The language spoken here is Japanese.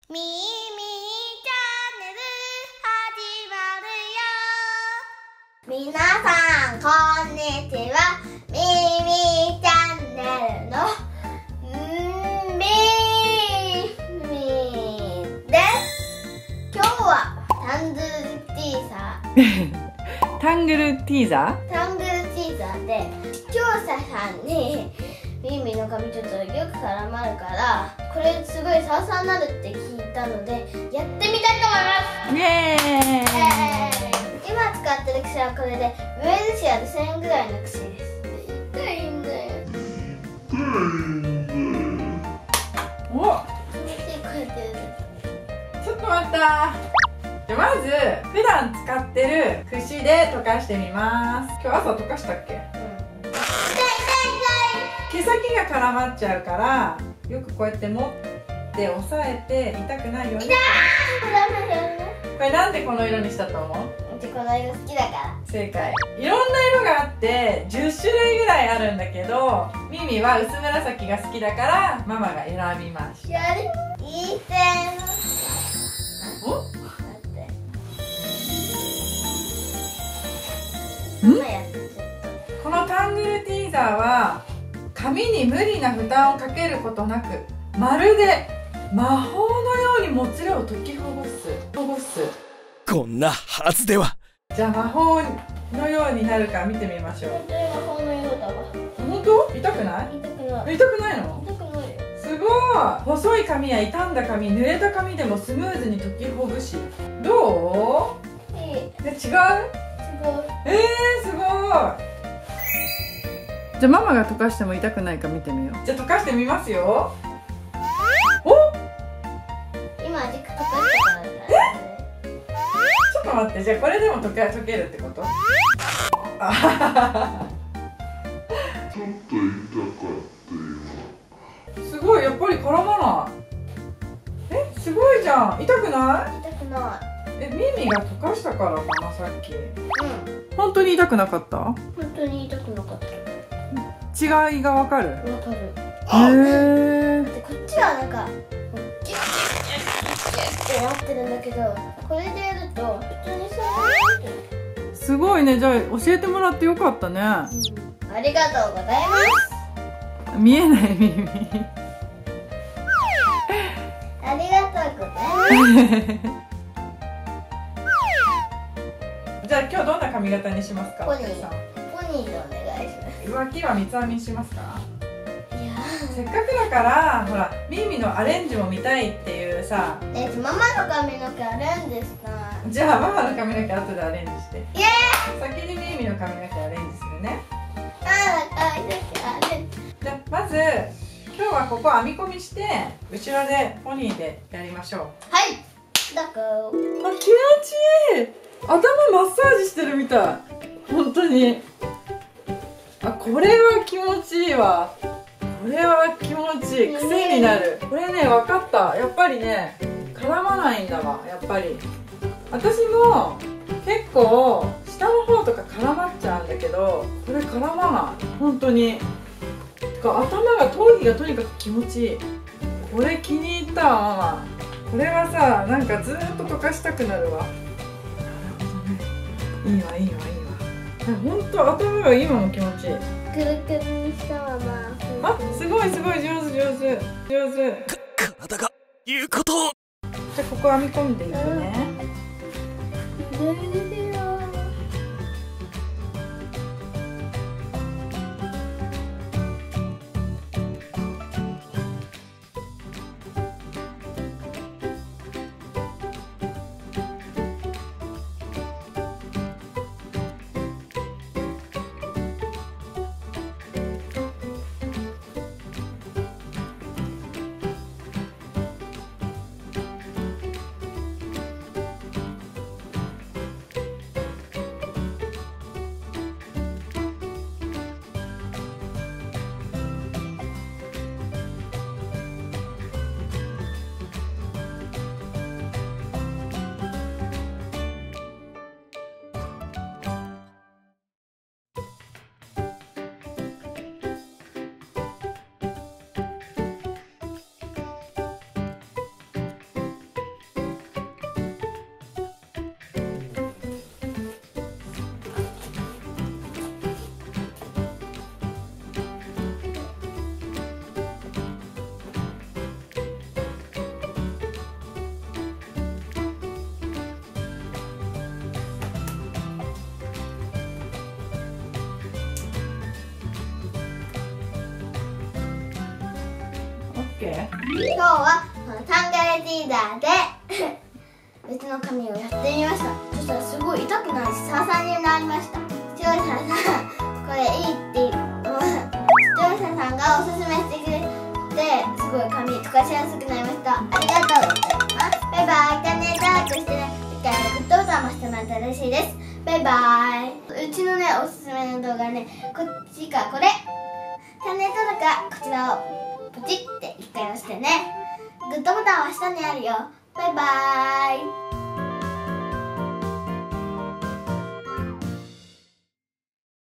ミーチャンネル始まるよ。皆さんこんにちは。ミーミーチャンネルのミーミーです。今日はタングルティーザータングルティーザーで視聴者さんにミーミーの髪ちょっとよく絡まるからこれすごいサワサワになるって聞いたのでやってみたいと思います。 イエーイ。 今使ってる櫛はこれでウェルシアで1000円ぐらいの櫛です。痛いんだよ。 お、ちょっと待った。じゃあまず普段使ってる櫛で溶かしてみます。今日朝溶かしたっけ？毛先が絡まっちゃうからよくこうやって持って押さえて痛くないように。これなんでこの色にしたと思う？ この色好きだから。正解。いろんな色があって10種類ぐらいあるんだけど、ミミは薄紫が好きだからママが選びました。 やる？いい線。 お？このタングルティーザーは髪に無理な負担をかけることなく、まるで魔法のようにもつれを解きほぐす。 こんなはずでは。 じゃあ魔法のようになるか見てみましょう。 本当に魔法のようだわ。 本当？痛くない？ 痛くない。 痛くないの？ 痛くないよ。 すごい。細い髪や傷んだ髪、濡れた髪でもスムーズに解きほぐし。どう？ いい。 違う？ すごい。 すごい。じゃあママが溶かしても痛くないか見てみよう。じゃあ溶かしてみますよ。お？ 今味溶かしたからね。 ちょっと待って、じゃあこれでも溶けるってこと？あははは。 ちょっと痛かった今。 すごい、やっぱり絡まない。すごいじゃん。痛くない？ 痛くない。 ミミが溶かしたからかな、さっき。 うん。 本当に痛くなかった？ 本当に痛くなかった。 違いがわかる？ わかる。 へえ。 でこっちはなんかギュッギュッギュッギュッってなってるんだけど、これでやると普通にすごいね。じゃあ教えてもらってよかったね。 ありがとうございます。 見えないミミ。 ありがとうございます。 じゃあ今日どんな髪型にしますか？ ポニーでお願いします。 脇は三つ編みしますか？ いやせっかくだからほらミミのアレンジも見たいっていうさ。 ママの髪の毛アレンジした。 じゃあママの髪の毛後でアレンジして。 イエーイ。 先にミミの髪の毛アレンジするね。 髪の毛アレンジ。 じゃあまず今日はここ編み込みして後ろでポニーでやりましょう。 はい。どこ？ あ、気持ちいい。頭マッサージしてるみたい。本当に。あ、これは気持ちいいわ。これは気持ちいい。癖になる。これね、分かった。やっぱりね、絡まないんだわ。やっぱり私も結構下の方とか絡まっちゃうんだけど、これ絡まない。本当に。てか頭が頭皮がとにかく気持ちいい。これ気に入ったわ、ママ。これはさ、なんかずーっと溶かしたくなるわ。いいわいいわいいわ。本当頭が今も気持ちいい。 くるくるにしたまま。 あ、すごいすごい、上手上手上手。 体が言うことを。 じゃあここ編み込んでいくね。 今日はこのタンガレティーダーで別の髪をやってみました。そしたらすごい痛くないしサラサラになりました。視聴者さんこれいいって視聴者さんがおすすめしてくれてすごい髪溶かしやすくなりました。ありがとうございます。バイバイ。チャンネル登録してね。グッドボタンもしてもらったら嬉しいです。バイバイ。うちのねおすすめの動画ねこっちかこれ。チャンネル登録はこちらをポチって一回押してね。グッドボタンは下にあるよ。バイバーイ。